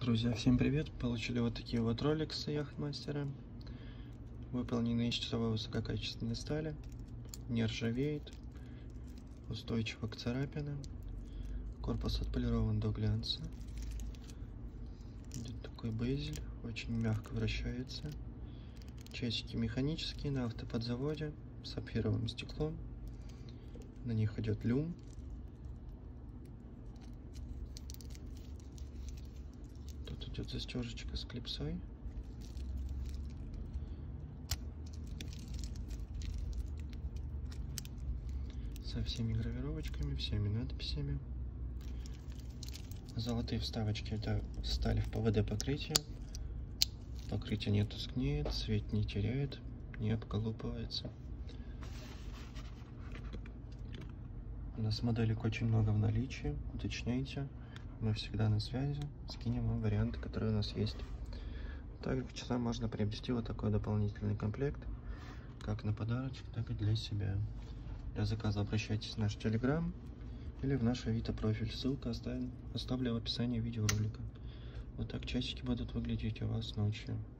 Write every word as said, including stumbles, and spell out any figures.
Друзья, всем привет! Получили вот такие вот роликсы Яхтмастера, выполненные из часовой высококачественной стали, не ржавеет, устойчиво к царапинам, корпус отполирован до глянца, идет такой безель, очень мягко вращается, часики механические на автоподзаводе, с сапфировым стеклом, на них идет люм. Тут идет застежечка с клипсой. Со всеми гравировочками, всеми надписями. Золотые вставочки — это стали в ПВД покрытие. Покрытие не тускнеет, цвет не теряет, не обколупывается. У нас моделек очень много в наличии, уточняйте. Мы всегда на связи, скинем вам варианты, которые у нас есть. Также к часам можно приобрести вот такой дополнительный комплект, как на подарочек, так и для себя. Для заказа обращайтесь в наш телеграм или в наш авито профиль. Ссылка оставлю, оставлю в описании видеоролика. Вот так часики будут выглядеть у вас ночью.